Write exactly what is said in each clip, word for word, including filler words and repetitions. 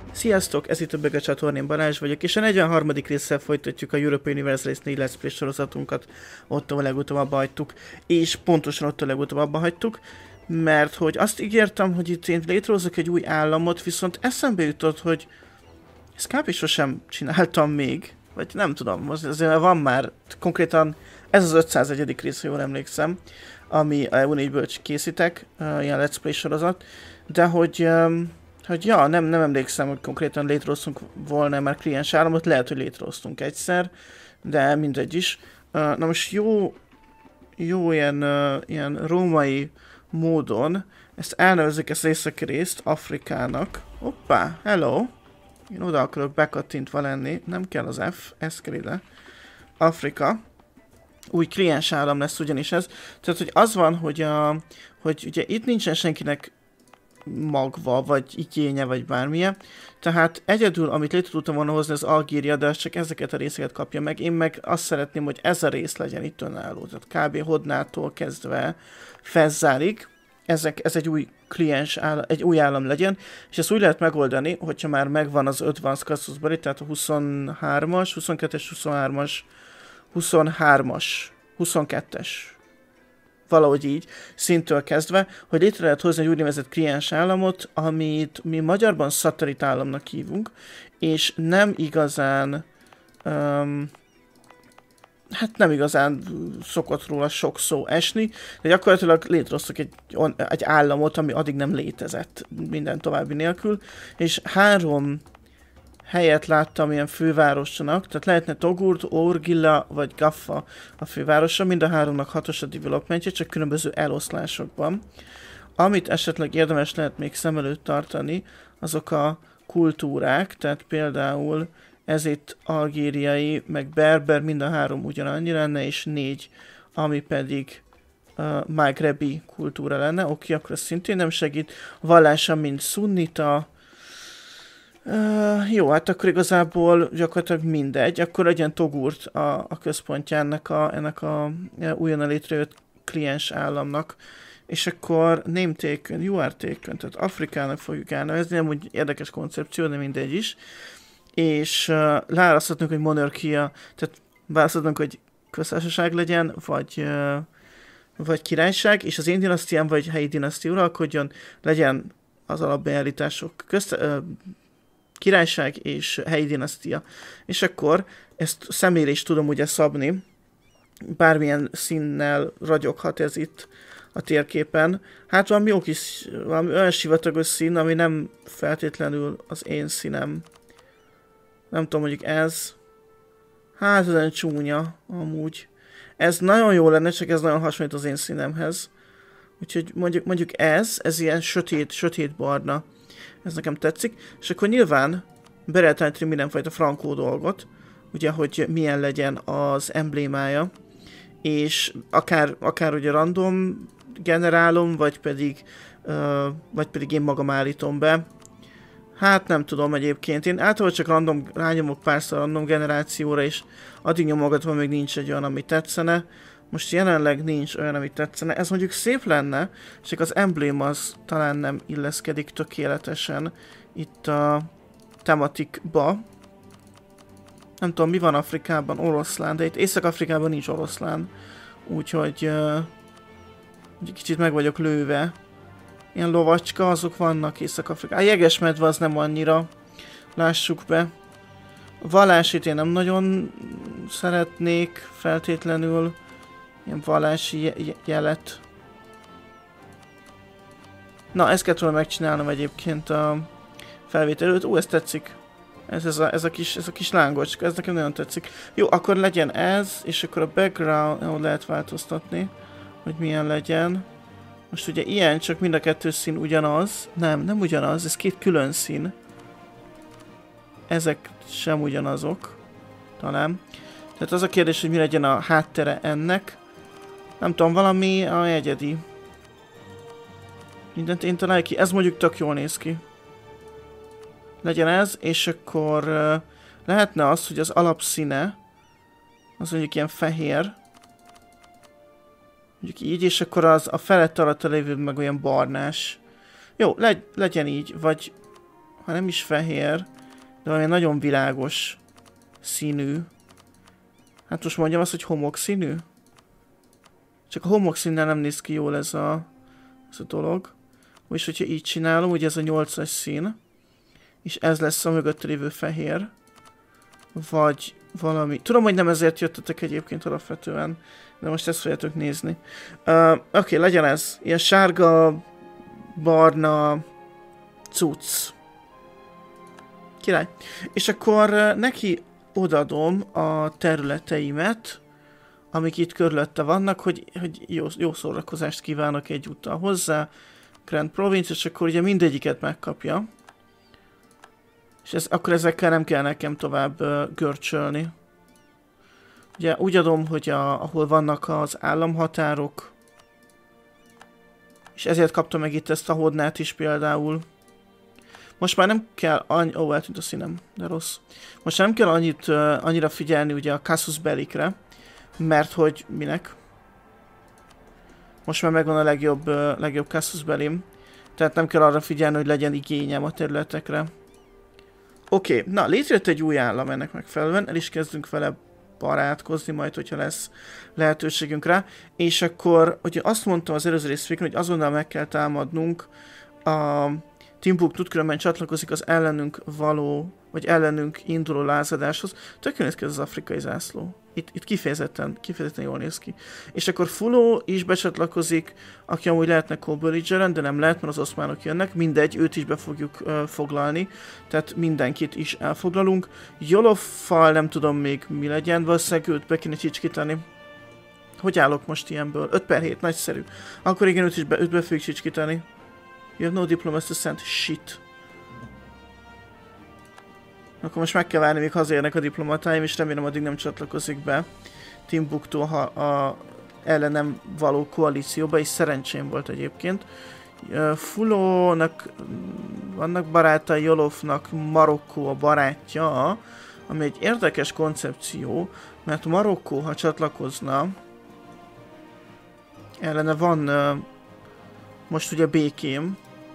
Sziasztok, ez itt a Böge csatornén, Balázs vagyok, és a negyvenharmadik résszel folytatjuk a Europa Universalis négy Let's Play sorozatunkat. Ott, ahol legutóbb abba hagytuk, és pontosan ott, ahol legutóbb abba hagytuk, mert hogy azt ígértem, hogy itt én létrehozok egy új államot, viszont eszembe jutott, hogy ezt kb. Sosem csináltam még, vagy nem tudom, azért van már, konkrétan ez az ötszázegyedik rész, ha jól emlékszem, ami a E U négyből készítek, ilyen Let's Play sorozat, de hogy... hogy ja, nem, nem emlékszem, hogy konkrétan létrehoztunk volna már kliens államot, lehet, hogy létrehoztunk egyszer, de mindegy is. Uh, na most jó, jó ilyen, uh, ilyen római módon ezt elnevezzük ezt északi részt Afrikának. Hoppá, hello! Én oda akarok bekattintva lenni, nem kell az F, ez kell ide. Afrika. Új kliens állam lesz ugyanis ez. Tehát, hogy az van, hogy, a, hogy ugye itt nincsen senkinek magva, vagy igénye, vagy bármilyen. Tehát egyedül, amit létre tudtam volna hozni, az Algéria, de az csak ezeket a részeket kapja meg. Én meg azt szeretném, hogy ez a rész legyen itt önálló. Tehát kb. Hodnától kezdve Fezzárig. Ezek, ez egy új kliens állam, egy új állam legyen, és ezt úgy lehet megoldani, hogyha már megvan az Advanced Casus Belli, tehát a huszonhármas, huszonkettes, huszonhármas, huszonhármas, huszonkettes. Valahogy így, szintől kezdve, hogy létre lehet hozni egy úgynevezett kliens államot, amit mi magyarban szatellit államnak hívunk, és nem igazán, um, hát nem igazán szokott róla sok szó esni, de gyakorlatilag létrehoztak egy, egy államot, ami addig nem létezett minden további nélkül, és három helyet láttam ilyen fővárosnak, tehát lehetne Togurt, Orgilla vagy Gaffa a fővárosa, mind a háromnak hatos a developmentje, csak különböző eloszlásokban. Amit esetleg érdemes lehet még szem előtt tartani, azok a kultúrák, tehát például ez itt algériai, meg berber, mind a három ugyanannyi lenne, és négy, ami pedig uh, magrebi kultúra lenne. Oké, akkor ez szintén nem segít. A vallása mind szunnita. Uh, jó, hát akkor igazából gyakorlatilag mindegy, akkor legyen Togurt a, a központja ennek a, ennek a újonnan létrejött kliens államnak, és akkor name taken, you are taken, tehát Afrikának fogjuk elnevezni, amúgy érdekes koncepció, de mindegy is, és uh, leválaszthatunk, hogy monarchia, tehát választhatunk, hogy köztársaság legyen, vagy, uh, vagy királyság, és az én dinasztiám, vagy helyi dinasztia uralkodjon, legyen az alapbeállítások közt, uh, királyság és helyi dinasztia. És akkor ezt személyre is tudom ugye szabni, bármilyen színnel ragyoghat ez itt a térképen. Hát valami jó kis, valami olyan sivatagos szín, ami nem feltétlenül az én színem. Nem tudom, mondjuk ez. Hát ez olyan csúnya, amúgy. Ez nagyon jó lenne, csak ez nagyon hasonlít az én színemhez. Úgyhogy mondjuk, mondjuk ez, ez ilyen sötét, sötét barna. Ez nekem tetszik. És akkor nyilván be lehet állítani mindenfajta frankó dolgot, ugye, hogy milyen legyen az emblémája, és akár, akár ugye random generálom, vagy pedig, uh, vagy pedig én magam állítom be. Hát nem tudom egyébként. Én általában csak random, rányomok párszor random generációra, és addig nyomogatva még nincs egy olyan, ami tetszene. Most jelenleg nincs olyan, amit tetszene. Ez mondjuk szép lenne, csak az emblém az talán nem illeszkedik tökéletesen itt a tematikba. Nem tudom, mi van Afrikában, oroszlán, de itt Észak-Afrikában nincs oroszlán. Úgyhogy uh, kicsit meg vagyok lőve. Ilyen lovacska, azok vannak Észak-Afrikában. A jegesmedve az nem annyira. Lássuk be. A vallásét én nem nagyon szeretnék feltétlenül. Ilyen vallási jelet. Na, ezt kellett volna megcsinálnom egyébként a felvétel előtt. Ó, ez tetszik. Ez, ez, a, ez, a kis, ez a kis lángocska, ez nekem nagyon tetszik. Jó, akkor legyen ez, és akkor a background, ahol lehet változtatni, hogy milyen legyen. Most ugye ilyen, csak mind a kettő szín ugyanaz. Nem, nem ugyanaz, ez két külön szín. Ezek sem ugyanazok. Talán. Tehát az a kérdés, hogy mi legyen a háttere ennek. Nem tudom, valami a egyedi. Mindent én találj ki. Ez mondjuk tök jól néz ki. Legyen ez, és akkor uh, lehetne az, hogy az alapszíne az mondjuk ilyen fehér. Mondjuk így, és akkor az a felett alatt a lévő meg olyan barnás. Jó, legy legyen így, vagy ha nem is fehér, de valami nagyon világos színű. Hát most mondjam azt, hogy homokszínű? Csak a homokszínnel nem néz ki jól ez a, ez a dolog. És hogyha így csinálom, ugye ez a nyolcas szín, és ez lesz a mögött lévő fehér, vagy valami... Tudom, hogy nem ezért jöttetek egyébként alapvetően, de most ezt fogjátok nézni. Uh, Oké, okay, legyen ez. Ilyen sárga, barna cucc. Király. És akkor uh, neki odadom a területeimet, amik itt körülötte vannak, hogy, hogy jó, jó szórakozást kívánok egyúttal hozzá. Grand Province, és akkor ugye mindegyiket megkapja. És ez, akkor ezekkel nem kell nekem tovább uh, görcsölni. Ugye úgy adom, hogy a, ahol vannak az államhatárok, és ezért kaptam meg itt ezt a hodnát is például. Most már nem kell annyi... Ó, eltűnt a színem, de rossz. Most nem kell annyit, uh, annyira figyelni ugye a Casus Bellicre, mert hogy minek? Most már megvan a legjobb, uh, legjobb Casus Bellim, tehát nem kell arra figyelni, hogy legyen igényem a területekre. Oké, okay. Na, létrejött egy új állam ennek megfelelően, el is kezdünk vele barátkozni majd, hogyha lesz lehetőségünk rá. És akkor, ugye azt mondtam az előző részvéken, hogy azonnal meg kell támadnunk a Timbuktut, különben csatlakozik az ellenünk való, vagy ellenünk induló lázadáshoz. Tök jól néz ki ez az afrikai zászló. Itt, itt kifejezetten, kifejezetten jól néz ki. És akkor Fuló is becsatlakozik, aki amúgy lehetne Coburg-en, de nem lehet, mert az oszmánok jönnek. Mindegy, őt is be fogjuk uh, foglalni. Tehát mindenkit is elfoglalunk. Joloffal nem tudom még mi legyen, valószínűleg őt be kéne csicskítani. Hogy állok most ilyenből? öt per hét, nagyszerű. Akkor igen, őt is be, őt be fogjuk csicskítani. You have no diplomas to send. Shit. Akkor most meg kell várni, míg hazérnek a diplomatáim, és remélem addig nem csatlakozik be Timbuktu a, a ellenem való koalícióba, és szerencsém volt egyébként. Fulónak vannak barátai, Jolofnak Marokkó a barátja, ami egy érdekes koncepció, mert Marokkó, ha csatlakozna, ellene van most ugye békém,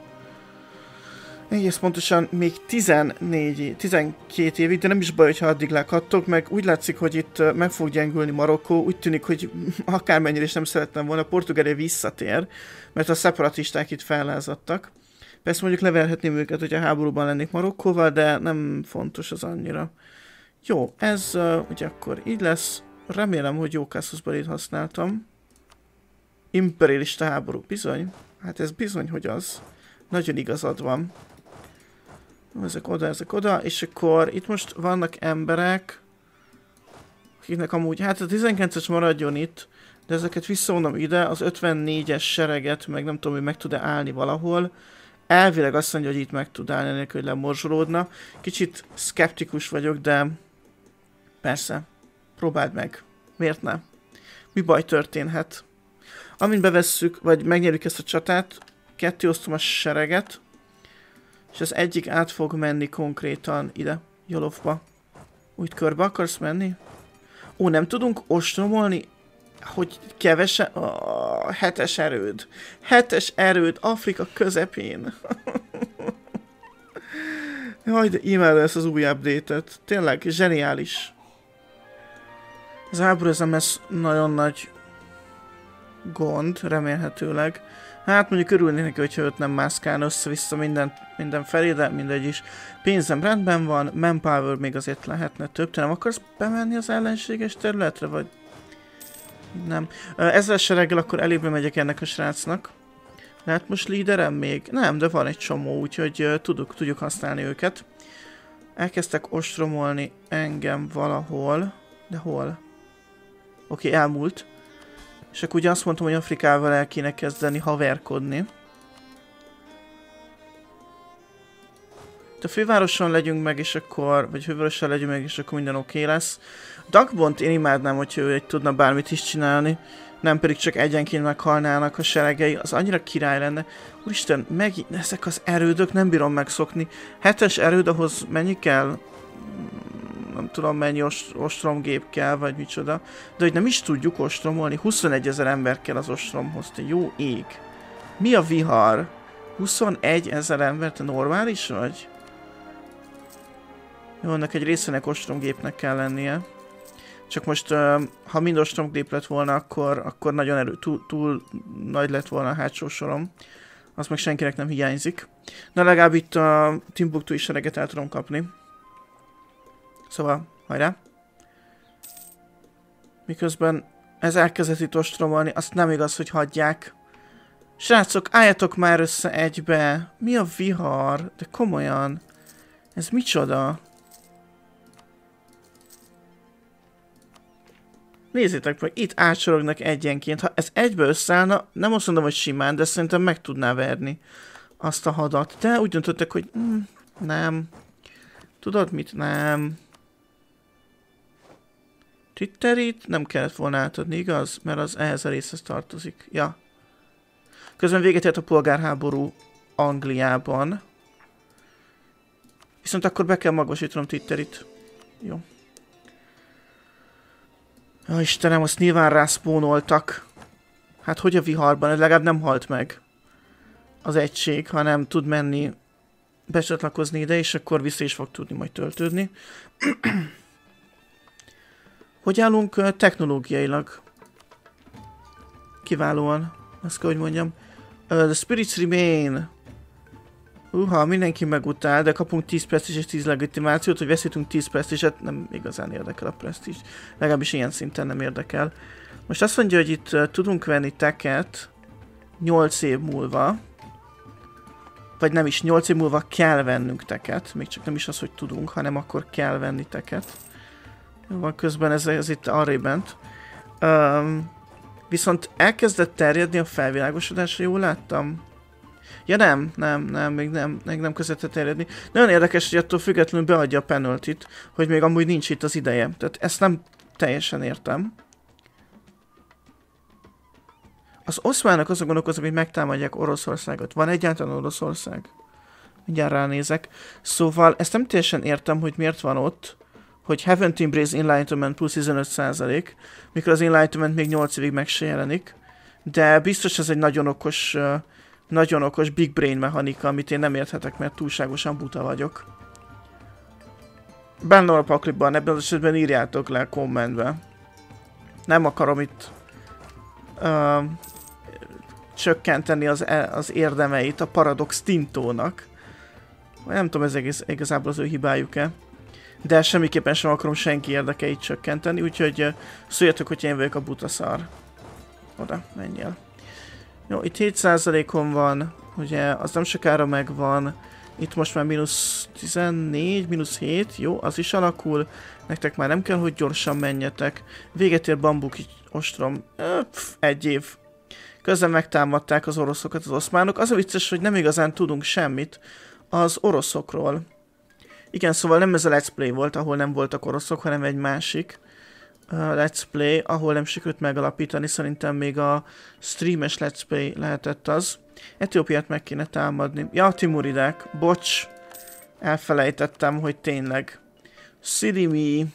egész pontosan még tizennégy, tizenkét évig, de nem is baj, hogyha addig lekattok, meg úgy látszik, hogy itt meg fog gyengülni Marokkó, úgy tűnik, hogy akármennyire is nem szerettem volna, Portugália visszatér, mert a szeparatisták itt fellázadtak. Persze mondjuk leverhetném őket, hogyha háborúban lennék Marokkóval, de nem fontos az annyira. Jó, ez uh, ugye akkor így lesz. Remélem, hogy jó Casus Bellit használtam. Imperialista háború, bizony. Hát ez bizony, hogy az. Nagyon igazad van. Ezek oda, ezek oda, és akkor itt most vannak emberek, akiknek amúgy, hát a tizenkilences maradjon itt, de ezeket visszavonom ide, az ötvennégyes sereget, meg nem tudom, hogy meg tud-e állni valahol. Elvileg azt mondja, hogy itt meg tud állni, ennek, hogy lemorzsolódna. Kicsit szkeptikus vagyok, de persze, próbáld meg. Miért ne? Mi baj történhet? Amint bevesszük, vagy megnyerjük ezt a csatát, ketté osztom a sereget, és az egyik át fog menni konkrétan ide, Jolofba. Úgy körbe akarsz menni? Ó, nem tudunk ostromolni, hogy kevesen... Oh, hetes erőd. Hetes erőd Afrika közepén. Jaj, de imádom ezt az új update-et. Tényleg, zseniális. Ez háború, ez nem lesz nagyon nagy gond, remélhetőleg. Hát mondjuk örülnék neki, hogyha őt nem mászkálna össze-vissza minden, minden felé, de mindegy is. Pénzem rendben van, manpower még azért lehetne több. Te nem akarsz bemenni az ellenséges területre, vagy... Nem. Ezzel sereggel akkor elébe megyek ennek a srácnak. Lehet most líderem még? Nem, de van egy csomó, úgyhogy uh, tudjuk, tudjuk használni őket. Elkezdtek ostromolni engem valahol. De hol? Oké, okay, elmúlt. És akkor ugye azt mondtam, hogy Afrikával el kéne kezdeni haverkodni. De a fővároson legyünk meg, és akkor... Vagy fővároson legyünk meg, és akkor minden oké okay lesz. Dagbont én imádnám, hogyha ő tudna bármit is csinálni. Nem pedig csak egyenként meghalnának a seregei. Az annyira király lenne. Úristen, megint ezek az erődök, nem bírom megszokni. Hetes erőd, ahhoz mennyi kell? Nem tudom, mennyi ost ostromgép kell, vagy micsoda. De hogy nem is tudjuk ostromolni. huszonegyezer ember kell az ostromhoz. Te jó ég. Mi a vihar? huszonegyezer ember? Te normális vagy? Jó, ennek egy részének ostromgépnek kell lennie. Csak most, ha mind ostromgép lett volna, akkor, akkor nagyon erő, túl, túl nagy lett volna a hátsó sorom. Az meg senkinek nem hiányzik. Na legalább itt a Timbuktu sereget el tudom kapni. Szóval, hajrá! Miközben ez elkezdett itt ostromolni, azt nem igaz, hogy hagyják. Srácok, álljatok már össze egybe! Mi a vihar? De komolyan! Ez micsoda? Nézzétek meg, itt átsorognak egyenként. Ha ez egybe összeállna, nem azt mondom, hogy simán, de szerintem meg tudná verni azt a hadat. De úgy döntöttek, hogy mm, nem. Tudod mit? Nem. Twitterit nem kellett volna átadni, igaz? Mert az ehhez a részhez tartozik. Ja. Közben véget ért a polgárháború Angliában. Viszont akkor be kell magasítanom Twitterit. Jó. Ja, Istenem, azt nyilván rászpónoltak. Hát hogy a viharban? Ez legalább nem halt meg az egység, hanem tud menni, becsatlakozni ide, és akkor vissza is fog tudni majd töltődni. Hogy állunk technológiailag? Kiválóan, azt kell, hogy mondjam. Uh, the Spirits Remain. Uha, mindenki megutál, de kapunk tíz presztízs és tíz legitimációt, hogy veszítünk tíz presztízset, nem igazán érdekel a presztízs. Legalábbis ilyen szinten nem érdekel. Most azt mondja, hogy itt uh, tudunk venni teket nyolc év múlva. Vagy nem is, nyolc év múlva kell vennünk teket. Még csak nem is az, hogy tudunk, hanem akkor kell venni teket. Jó, közben ez, ez itt arrébb bent. Um, viszont elkezdett terjedni a felvilágosodásra, jól láttam? Ja nem, nem, nem, még nem, még nem kezdett terjedni. Nagyon érdekes, hogy attól függetlenül beadja a penalty-t, hogy még amúgy nincs itt az ideje. Tehát ezt nem teljesen értem. Az oszmánok azon gondolkoznak, hogy megtámadják Oroszországot. Van egyáltalán Oroszország? Mindjárt ránézek. Szóval ezt nem teljesen értem, hogy miért van ott, hogy Haven't Embrace Enlightenment plusz tizenöt százalék, mikor az Enlightenment még nyolc évig meg se jelenik. De biztos ez egy nagyon okos, uh, nagyon okos big brain mechanika, amit én nem érthetek, mert túlságosan buta vagyok. Benne a pakliban, ebben az esetben írjátok le a kommentbe. Nem akarom itt uh, csökkenteni az, az érdemeit a Paradox Tintónak. Nem tudom, ez egész, igazából az ő hibájuk-e. De semmiképpen sem akarom senki érdekeit csökkenteni, úgyhogy szóljatok, hogy én vagyok a buta szar. Oda, menjél. Jó, itt hét százalékon van, ugye, az nem sokára megvan. Itt most már mínusz tizennégy, mínusz hét, jó, az is alakul. Nektek már nem kell, hogy gyorsan menjetek. Véget ér bambuk ostrom. Pff, egy év. Közben megtámadták az oroszokat az oszmánok. Az a vicces, hogy nem igazán tudunk semmit az oroszokról. Igen, szóval nem ez a Let's Play volt, ahol nem voltak oroszok, hanem egy másik uh, Let's Play, ahol nem sikerült megalapítani. Szerintem még a streames Let's Play lehetett az. Etiópiát meg kéne támadni. Ja, a timuridák. Bocs. Elfelejtettem, hogy tényleg. Szirimi.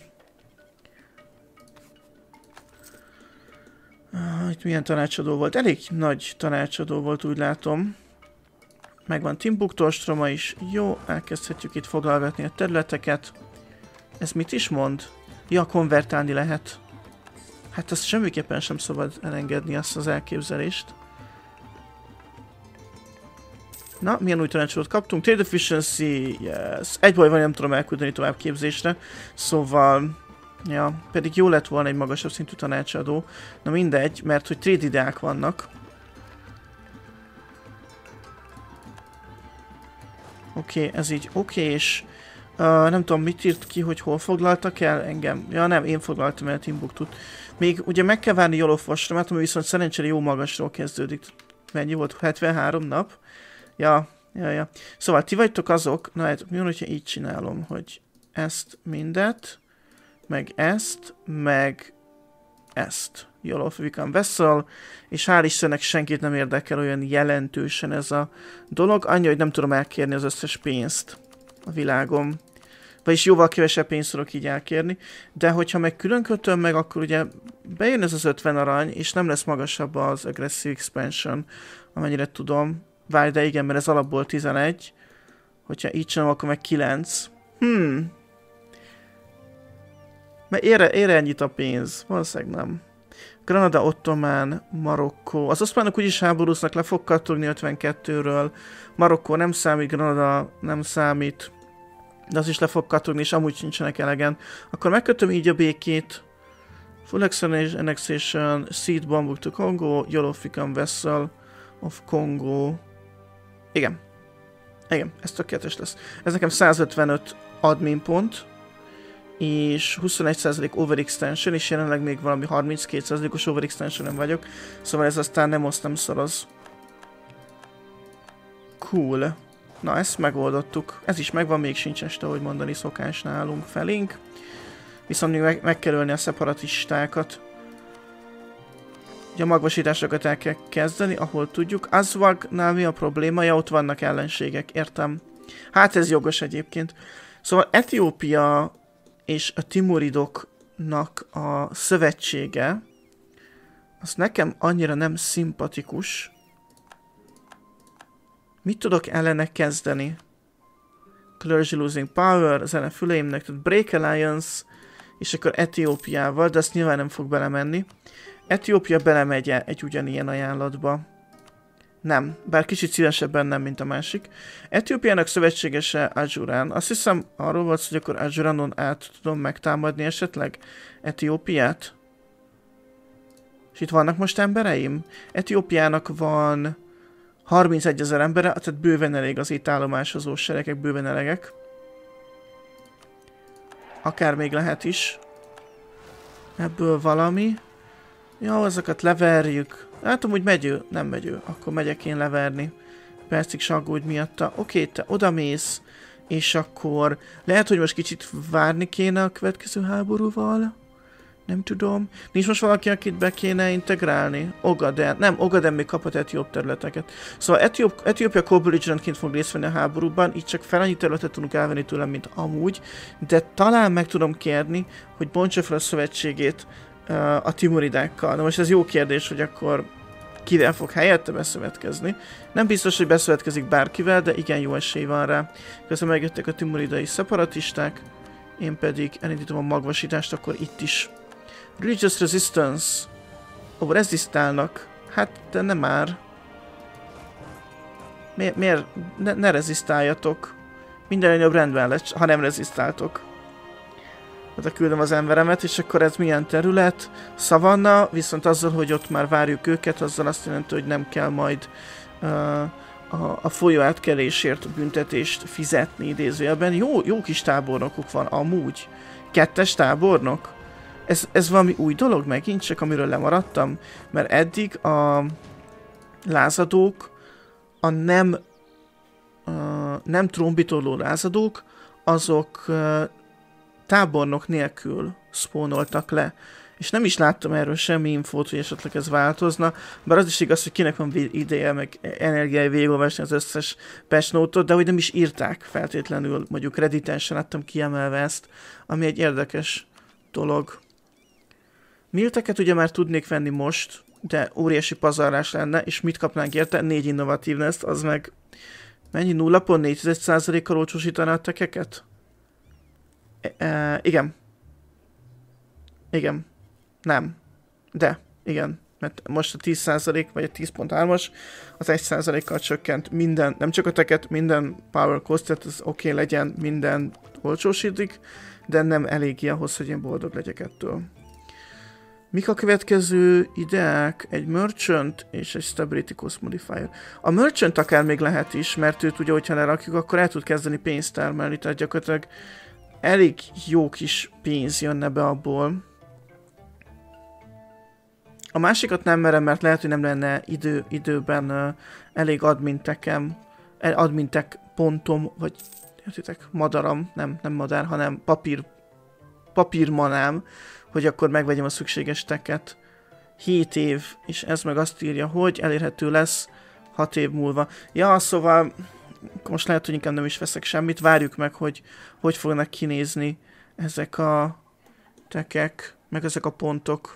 Uh, itt milyen tanácsadó volt? Elég nagy tanácsadó volt, úgy látom. Megvan Timbuktu ostroma is. Jó, elkezdhetjük itt foglalgatni a területeket. Ez mit is mond? Ja, konvertálni lehet. Hát ezt semmiképpen sem szabad elengedni, azt az elképzelést. Na, milyen új tanácsadót kaptunk? Trade efficiency, yes. Egy baj van, nem tudom elküldeni tovább képzésre. Szóval, ja, pedig jó lett volna egy magasabb szintű tanácsadó. Na mindegy, mert hogy trade ideák vannak. Oké, okay, ez így oké, okay, és uh, nem tudom, mit írt ki, hogy hol foglaltak el engem. Ja nem, én foglaltam el Timbuktut. Még ugye meg kell várni Jolof ostromát, ami viszont szerencsére jó magasról kezdődik. Mennyi volt? hetvenhárom nap? Ja, ja, ja. Szóval ti vagytok azok, na hát mi van, hogyha így csinálom, hogy ezt mindet, meg ezt, meg ezt. Jolof become vessel, és hál' Istennek senkit nem érdekel olyan jelentősen ez a dolog, annyi, hogy nem tudom elkérni az összes pénzt a világom. Vagyis jóval kevesebb pénzt tudok így elkérni, de hogyha meg külön kötöm meg, akkor ugye bejön ez az ötven arany, és nem lesz magasabb az aggressive expansion, amennyire tudom. Várj, de igen, mert ez alapból tizenegy. Hogyha így csinálom, akkor meg kilenc. Hmm. Mert ére, ére ennyit a pénz. Valószínűleg nem. Granada, Ottomán, Marokkó. Az oszmánok úgyis háborúznak, le fog kattogni ötvenkettőről. Marokkó nem számít, Granada nem számít. De az is le fog kattogni, és amúgy sincsenek elegen. Akkor megkötöm így a békét. Full annexation, Seed Bambuk to Congo, Yolofican Vessel of Congo. Igen. Igen, ez tökéletes lesz. Ez nekem százötvenöt admin pont, és huszonegy százalék overextension, és jelenleg még valami harminckét százalékos overextension-en vagyok, szóval ez aztán nem oszt, nem szoroz. Cool. Na, ezt megoldottuk. Ez is megvan, még sincs este, ahogy mondani szokás nálunk felénk. Viszont még meg, meg kell ölni a szeparatistákat. Ugye a magvasításokat el kell kezdeni, ahol tudjuk. Azwagnál mi a probléma? Ja, ott vannak ellenségek, értem. Hát ez jogos egyébként. Szóval Etiópia és a timuridoknak a szövetsége, az nekem annyira nem szimpatikus. Mit tudok ellene kezdeni? Clergy losing power, zene füleimnek, tehát Break Alliance, és akkor Etiópiával, de azt nyilván nem fog belemenni. Etiópia belemegy egy ugyanilyen ajánlatba. Nem, bár kicsit szívesebben nem, mint a másik. Etiópiának szövetségese Adjurán. Azt hiszem arról volt, hogy akkor Adjuranon át tudom megtámadni esetleg Etiópiát. És itt vannak most embereim? Etiópiának van harmincegy ezer embere, tehát bőven elég az itt állomásozó seregek, bőven elegek. Akár még lehet is. Ebből valami. Jó, azokat leverjük. Hát amúgy megy ő, nem megy ő. Akkor megyek én leverni. Percig se aggódj miatta. Oké, te odamész. És akkor lehet, hogy most kicsit várni kéne a következő háborúval. Nem tudom. Nincs most valaki, akit be kéne integrálni? Ogaden. Nem, Ogaden még kapott etióp területeket. Szóval Etióp, Etiópia co-belligerentként fog részt venni a háborúban. Így csak fel annyi területet tudunk elvenni tőlem, mint amúgy. De talán meg tudom kérni, hogy bontsa fel a szövetségét uh, a timuridákkal. Na most ez jó kérdés, hogy akkor kivel fog helyette beszövetkezni. Nem biztos, hogy beszövetkezik bárkivel, de igen jó esély van rá. Közben megjöttek a timuridai szeparatisták. Én pedig elindítom a magvasítást, akkor itt is. Religious Resistance. Ó, rezisztálnak. Hát, de nem már. Miért? miért? Ne, ne rezisztáljatok. Minden jobb rendben lesz, ha nem rezisztáltok. Oda küldöm az emberemet, és akkor ez milyen terület? Szavanna, viszont azzal, hogy ott már várjuk őket, azzal azt jelenti, hogy nem kell majd uh, a, a folyó átkelésért büntetést fizetni idézőjelben. Jó, jó kis tábornokuk van, amúgy. Kettes tábornok? Ez, ez valami új dolog megint, csak amiről lemaradtam, mert eddig a lázadók, a nem, uh, nem trombitoló lázadók, azok uh, tábornok nélkül spawnoltak le. És nem is láttam erről semmi infót, hogy esetleg ez változna, bár az is igaz, hogy kinek van ideje, meg energiái végigolvasni az összes patch note-ot, de hogy nem is írták feltétlenül, mondjuk Redditen sem láttam kiemelve ezt, ami egy érdekes dolog. Milteket ugye már tudnék venni most, de óriási pazarlás lenne, és mit kapnánk érte? négy innovatívness, az meg mennyi? nulla pont négy százalékkal olcsósítaná a tekeket? E, e, igen. Igen. Nem. De. Igen. Mert most a tíz százalék, vagy a tíz pont hármas, az egy százalékkal csökkent minden, nem csak a teket, minden power cost, tehát az oké okay legyen, minden olcsósítik, de nem eléggé ahhoz, hogy én boldog legyek ettől. Mik a következő ideák? Egy merchant és egy stability cost modifier. A merchant akár még lehet is, mert őt ugye, hogyha lerakjuk, akkor el tud kezdeni pénzt termelni, tehát gyakorlatilag elég jó kis pénz jönne be abból. A másikat nem merem, mert lehet, hogy nem lenne idő, időben uh, elég admintekem, admintek pontom, vagy értitek, madaram, nem, nem madár, hanem papír, papírmanám, hogy akkor megvegyem a szükséges teket. hét év, és ez meg azt írja, hogy elérhető lesz hat év múlva. Ja, szóval most lehet, hogy inkább nem is veszek semmit, várjuk meg, hogy hogy fognak kinézni ezek a tekek, meg ezek a pontok.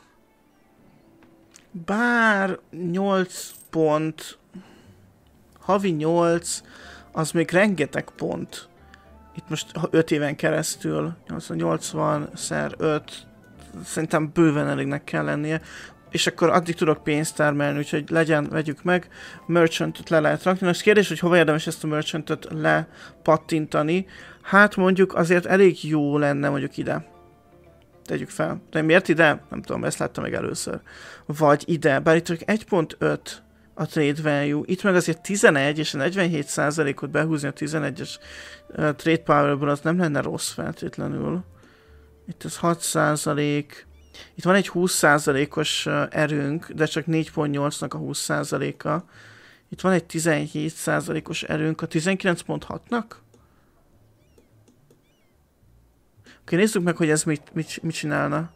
Bár nyolc pont, havi nyolc, az még rengeteg pont. itt most öt éven keresztül, nyolcvan szer öt, szerintem bőven elégnek kell lennie, és akkor addig tudok pénzt termelni, úgyhogy legyen, vegyük meg, merchantot le lehet rakni. Most kérdés, hogy hova érdemes ezt a merchantot lepattintani, hát mondjuk azért elég jó lenne mondjuk ide. Tegyük fel. De miért ide? Nem tudom, ezt láttam meg először. Vagy ide, bár itt egy pont öt a trade value, itt meg azért tizenegy, és a negyvenhét százalékot behúzni a tizenegyes uh, trade powerből, az nem lenne rossz feltétlenül. Itt az hat százalék. Itt van egy húsz százalékos uh, erőnk, de csak négy pont nyolcnak a húsz százaléka. Itt van egy tizenhét százalékos erőnk a tizenkilenc pont hatnak. Oké, nézzük meg, hogy ez mit, mit, mit csinálna.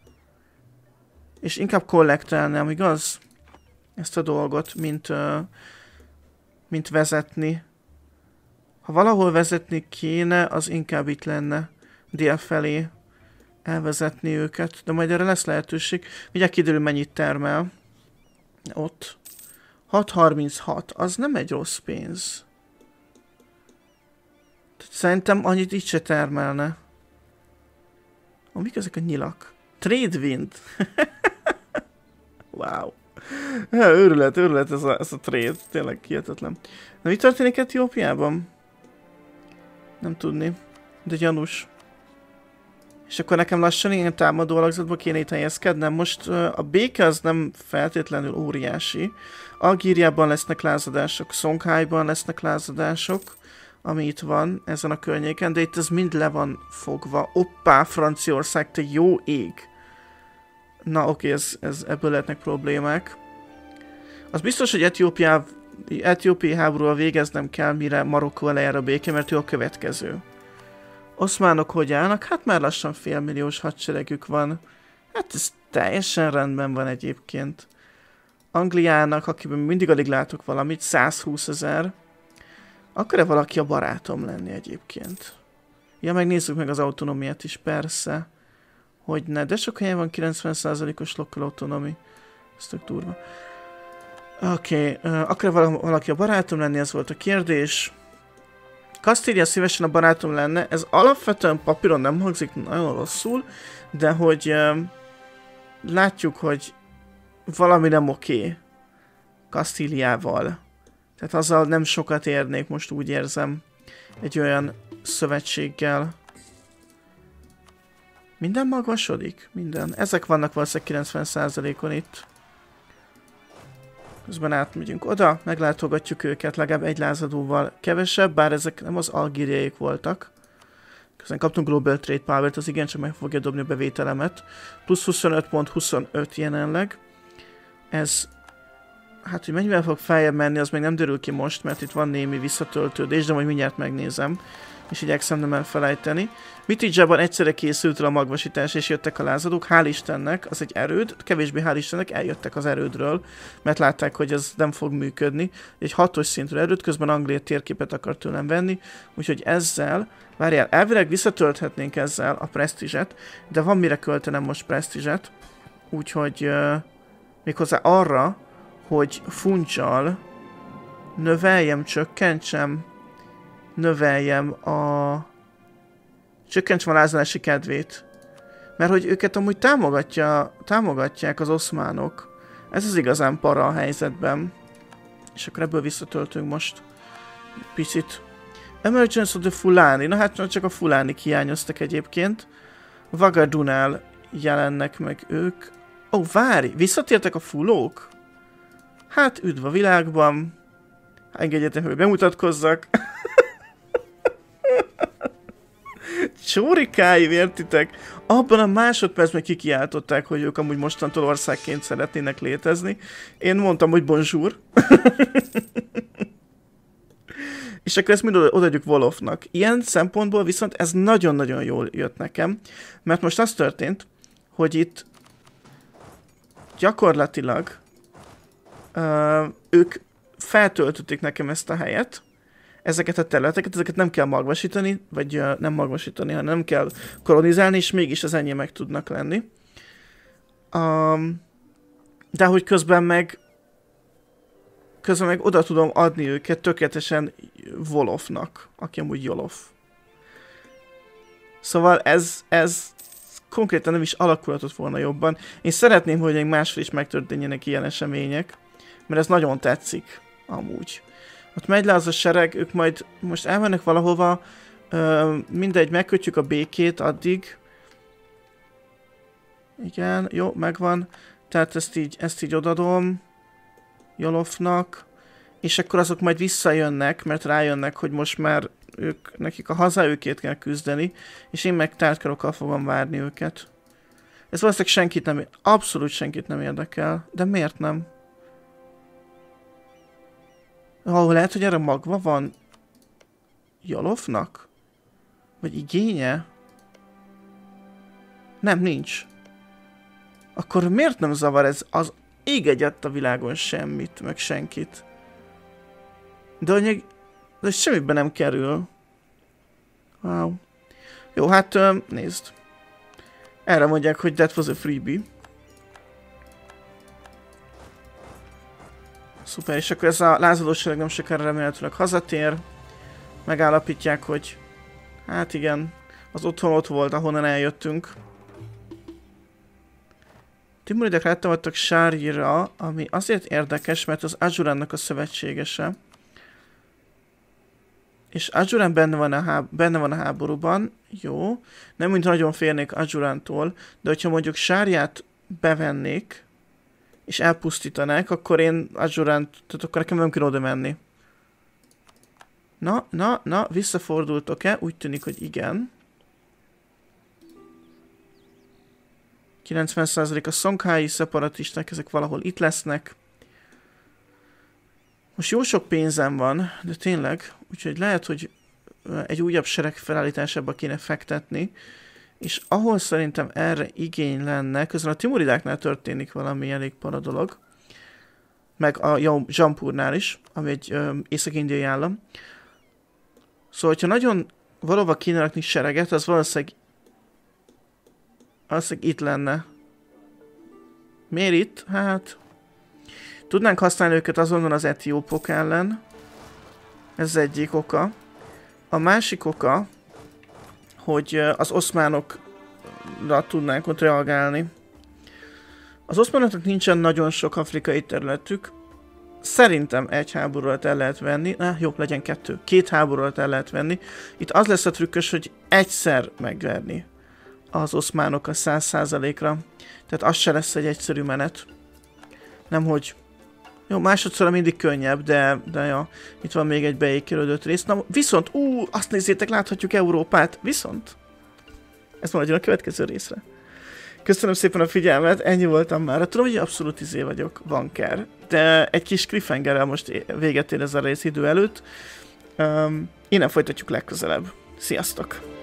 És inkább kollektálnám, igaz? Ezt a dolgot, mint, uh, mint vezetni. Ha valahol vezetni kéne, az inkább itt lenne. Dél felé elvezetni őket. De majd erre lesz lehetőség. Mindjárt kiderül, mennyit termel. Ott. hat harminchat. Az nem egy rossz pénz. Szerintem annyit így se termelne. Oh, mik ezek a nyilak? Trade-wind. Wow. Ja, őrület, őrület ez a, ez a trade. Tényleg hihetetlen. Na, mi történik Etiópiában? Nem tudni. De gyanús. És akkor nekem lassan ilyen támadó alakzatba kéne itt helyezkednem. Most uh, a béke az nem feltétlenül óriási. Algíriában lesznek lázadások, Songhaiban lesznek lázadások, ami itt van ezen a környéken, de itt ez mind le van fogva. Oppá, Franciaország, te jó ég! Na oké, ez, ez, ebből lehetnek problémák. Az biztos, hogy Etiópiá, Etiópiai háborúval végeznem kell, mire Marokkó elejár a béke, mert ő a következő. Oszmánok hogy állnak? Hát már lassan félmilliós hadseregük van. Hát ez teljesen rendben van egyébként. Angliának, akiben mindig alig látok valamit, százhúszezer. Akar-e valaki a barátom lenni egyébként? Ja, megnézzük meg az autonómiát is, persze. Hogyne, de sok helyen van kilencven százalékos local autonomy. Ez tök durva. Oké, okay. uh, akar-e valaki a barátom lenni? Ez volt a kérdés. Kastília szívesen a barátom lenne. Ez alapvetően papíron nem hangzik nagyon rosszul, de hogy uh, látjuk, hogy valami nem oké okay Kastíliával. Tehát azzal nem sokat érnék, most úgy érzem, egy olyan szövetséggel. Minden magasodik? Minden. Ezek vannak valószínűleg kilencven százalékon itt. Közben átmegyünk oda, meglátogatjuk őket, legalább egy lázadóval kevesebb, bár ezek nem az algíriaiak voltak. Közben kaptunk Global Trade Power-t, az igencsak meg fogja dobni a bevételemet. Plusz huszonöt pont huszonöt jelenleg. Ez... Hát, hogy mennyivel fog feljebb menni, az még nem derül ki most, mert itt van némi visszatöltődés, de majd mindjárt megnézem. És igyekszem nem elfelejteni. Mitidzsában egyszerre készült el a magvasítás, és jöttek a lázadók. Hál' Istennek, az egy erőd, kevésbé hál' Istennek eljöttek az erődről, mert látták, hogy ez nem fog működni. Egy hatos szintű erőd, közben Anglia térképet akar tőlem venni, úgyhogy ezzel, várjál, elvileg visszatölthetnénk ezzel a presztízset, de van mire költenem most presztízset, úgyhogy uh, méghozzá arra, hogy funcsal növeljem, csökkentsem, növeljem a... csökkentsem a lázadási kedvét. Mert hogy őket amúgy támogatja, támogatják az oszmánok. Ez az igazán para a helyzetben. És akkor ebből visszatöltünk most picit. Emergence of the Fulani. Na hát csak a Fulani hiányoztak egyébként. Vagadunál jelennek meg ők. Ó, várj! Visszatértek a fulók? Hát, üdv a világban. Engedjetek, hogy bemutatkozzak. Csórikáim, értitek? Abban a másodpercben kikiáltották, hogy ők amúgy mostantól országként szeretnének létezni. Én mondtam, hogy bonjour. És akkor ezt mind odaadjuk Wolofnak. Ilyen szempontból viszont ez nagyon-nagyon jól jött nekem, mert most az történt, hogy itt gyakorlatilag uh, ők feltöltötték nekem ezt a helyet, ezeket a területeket, ezeket nem kell magvasítani, vagy uh, nem magvasítani, hanem nem kell kolonizálni, és mégis az enyémek tudnak lenni. Um, de hogy közben meg közben meg oda tudom adni őket tökéletesen Wolofnak, aki amúgy Jolof. Szóval ez, ez konkrétan nem is alakulhatott volna jobban. Én szeretném, hogy még máshol is megtörténjenek ilyen események, mert ez nagyon tetszik, amúgy. Ott megy le az a sereg, ők majd most elmennek valahova, ö, mindegy, megkötjük a békét addig. Igen, jó, megvan. Tehát ezt így, ezt így odadom Jolofnak, és akkor azok majd visszajönnek, mert rájönnek, hogy most már ők, nekik a hazájukért kell küzdeni, és én meg tártkarokkal fogom várni őket. Ez valószínűleg senkit nem, abszolút senkit nem érdekel, de miért nem? Ó, lehet, hogy erre magva van Jolofnak? Vagy igénye? Nem, nincs. Akkor miért nem zavar ez az ég egyet a világon semmit, meg senkit? De anyag, de semmiben nem kerül. Wow. Jó, hát nézd. Erre mondják, hogy that was a freebie. Szuper, és akkor ez a lázadóság nem sokára remélhetőleg hazatér. Megállapítják, hogy hát igen, az otthon ott volt, ahonnan eljöttünk. Timuridek rátámadtak Sárira, ami azért érdekes, mert az Ajurannak a szövetségese. És Ajuran benne van a, háb benne van a háborúban, jó. Nem mint nagyon félnék Ajurantól, de hogyha mondjuk Sárját bevennék, és elpusztítanák, akkor én Ajurant, tehát akkor nekem nem kell oda menni. Na, na, na, visszafordultok-e? Úgy tűnik, hogy igen. kilencven százalék a szonghái szeparatisták, ezek valahol itt lesznek. Most jó sok pénzem van, de tényleg, úgyhogy lehet, hogy egy újabb sereg felállításába kéne fektetni, és ahol szerintem erre igény lenne, közben a timuridáknál történik valami elég para dolog, meg a Jampurnál is, ami egy észak-indiai állam. Szóval, hogyha nagyon valóban kéne rakni sereget, az valószínűleg valószínűleg itt lenne. Miért itt? Hát... Tudnánk használni őket azonnal az etiópok ellen. Ez egyik oka. A másik oka, hogy az oszmánokra tudnánk ott reagálni. Az oszmánoknak nincsen nagyon sok afrikai területük. Szerintem egy háború alatt el lehet venni. Na, jó, legyen kettő. Két háború alatt el lehet venni. Itt az lesz a trükkös, hogy egyszer megverni az oszmánokat száz százalékra. Tehát az se lesz egy egyszerű menet. Nemhogy... Jó, másodszorra mindig könnyebb, de, de ja, itt van még egy beékelődött rész. Na, viszont, ú, azt nézzétek, láthatjuk Európát. Viszont, ez maradjon a következő részre. Köszönöm szépen a figyelmet, ennyi voltam már. Tudom, hogy abszolút izé vagyok, banker, de egy kis cliffhangerrel most véget ér ez a rész idő előtt. Um, innen folytatjuk legközelebb. Sziasztok!